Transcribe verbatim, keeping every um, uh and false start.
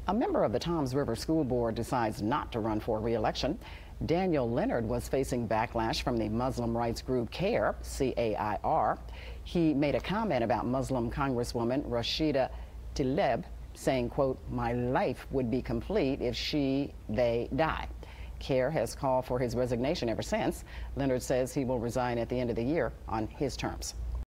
A member of the Toms River School Board decides not to run for re-election. Daniel Leonard was facing backlash from the Muslim rights group CAIR, C A I R. He made a comment about Muslim Congresswoman Rashida Tlaib, saying, quote, "My life would be complete if she, they die." CAIR has called for his resignation ever since. Leonard says he will resign at the end of the year on his terms.